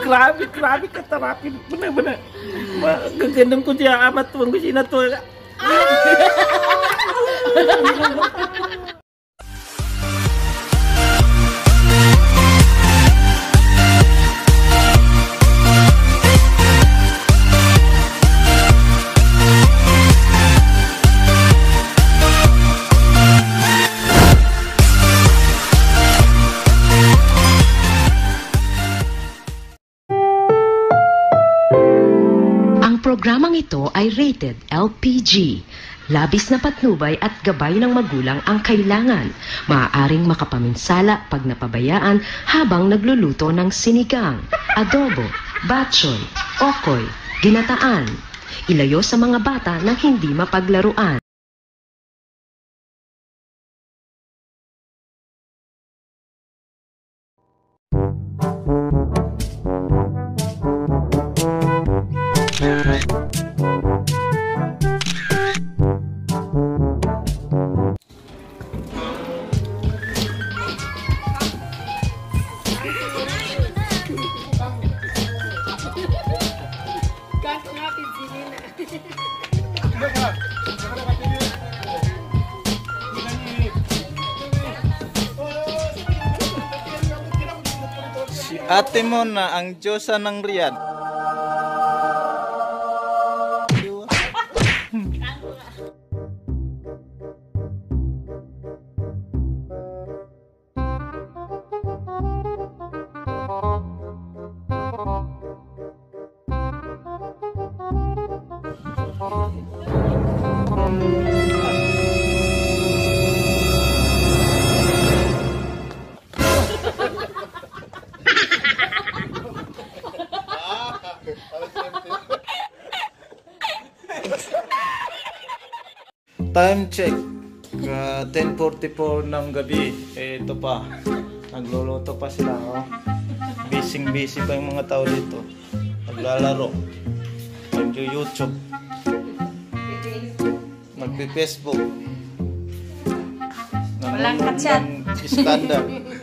Grabe katarapin. Bener. Gagandang ko siya amat tuwang kusina to. Programang ito ay rated LPG. Labis na patnubay at gabay ng magulang ang kailangan. Maaaring makapaminsala pag napabayaan habang nagluluto ng sinigang, adobo, batchoy, okoy, ginataan. Ilayo sa mga bata na hindi mapaglaruan. Si Ate Mona ang Diyosa ng Riyadh. Time check, 10:44 ng gabi. Ito pa, nagluluto pa sila. Oh. Busy pa yung mga tao dito. Naglalaro, nag-YouTube, nagbe-Facebook, walang ka-chat. Standard.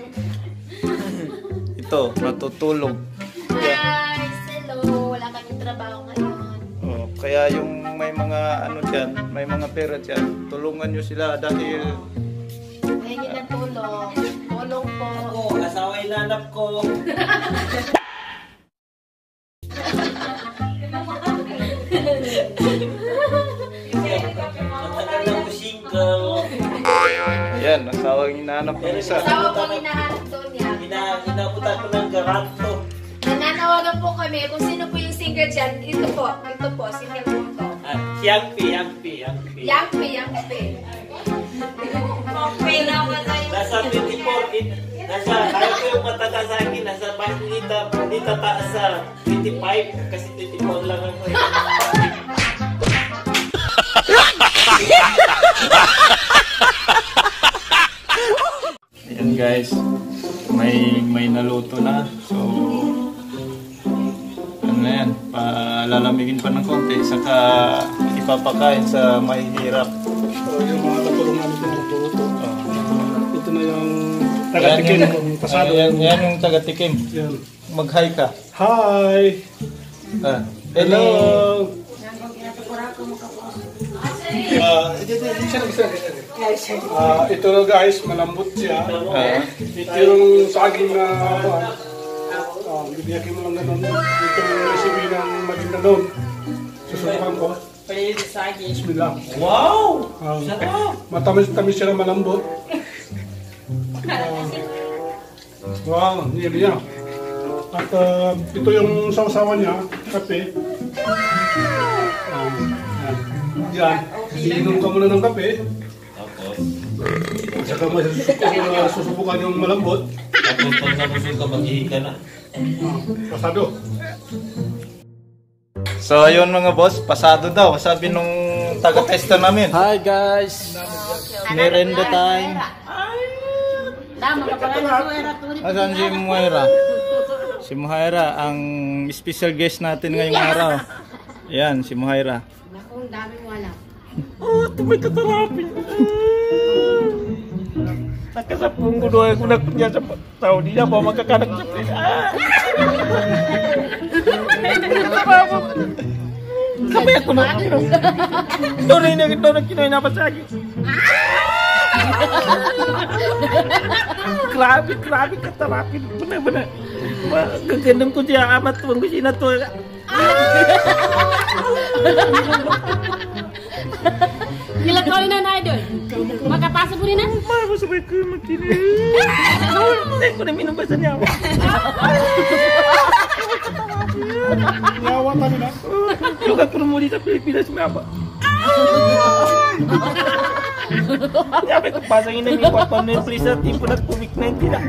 Ito, natutulog. Guys, hello. Wala kaming trabaho ngayon. Oh, kaya yung may mga ano dyan, may mga pera dyan, tulungan nyo sila dahil Ngayon ng tulong. Tulong po. Ako, asawa inanap ko. Matagal na ko single. yan, asawang inaanap ng isa. Asawa ko hinahanap doon niya. Inabuta ko ng garanto. Nananawagan po kami kung sino po yung single dyan. Ito po, single po to. Yangpi. Nasa 24, kaya ko yung matanda sa akin, nasa dito taas sa 25, kasi 24 lang ako. Ayan guys, may naluto na. So, ano na yan, palalamigin pa ng konti, saka ipapakain sa mahihirap. So, yung mga katulong namin pinutuluto. Ito na yung taga-tikim ng pasado. Yan yung taga-tikim. Yan. Mag-hi ka. Hi! Hello! Ito na guys, malambot siya. Ito yung saging na bibigyan mo lang ganun. Ito yung recipe ng maging ganun. Susubukan ko. Bismillah. Wow! Sarap! Matamis siya na malambot. Wow, yun niya. At ito yung sausawan niya, kape. Yan, iinom ka muna ng kape. Tapos? Saka susubukan yung malambot. Tapos pag nabusog ka, mag-ihi ka na. Pasado. So ayun mga boss, pasado daw, sabi nung taga-testa namin. Hi guys! Merenda time. Asan si Muhaira? Si Muhaira, ang special guest natin ngayong araw. Ayan, si Muhaira. Naku, dami mo alam. Oh, tumay katarapin. Nakasapung ko doon ako na kunya sa tao. Di na po magkakanak sa Kamay ako na. Ito na kinoy na pasagi. Grabe katarapin. Benar. Gagandang ko siya amat tuwang kusina to. Nilagay na na idol. Makapasok mo rin na? Masabay ko magkini. Hindi ko na minubasan niya ako. Yawa kami na. Lugar promodi sa Pilipinas may apa. Sabi ko, pasangin na ni Papa Netflix sa tipo na COVID-19 na.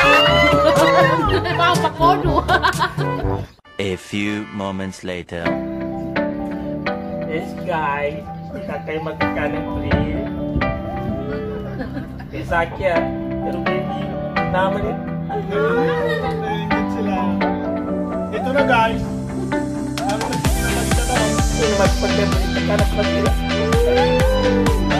Papakodo. A few moments later. Yes guys, kita kayo magkakaling free. Sakya, pero baby, naman eh. Nangingit sila. Ito na guys. Ano na sila? Magpagkaroon, ikakanap na sila.